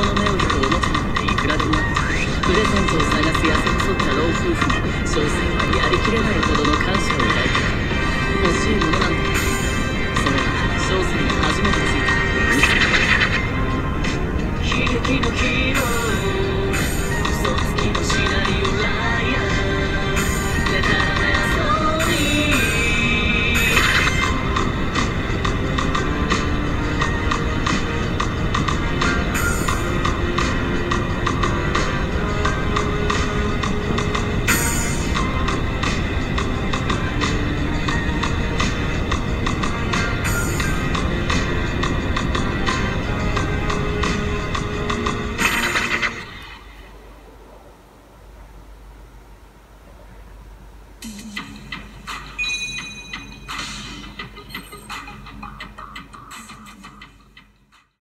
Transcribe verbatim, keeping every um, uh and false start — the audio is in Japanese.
の目を引くおもちゃなんていくらでもあった。プレゼントを探す痩せ細った老夫婦も小生はやりきれないほどの感謝を抱いた。欲しいものなんだ。それは小生が初めてついた嘘。悲劇の日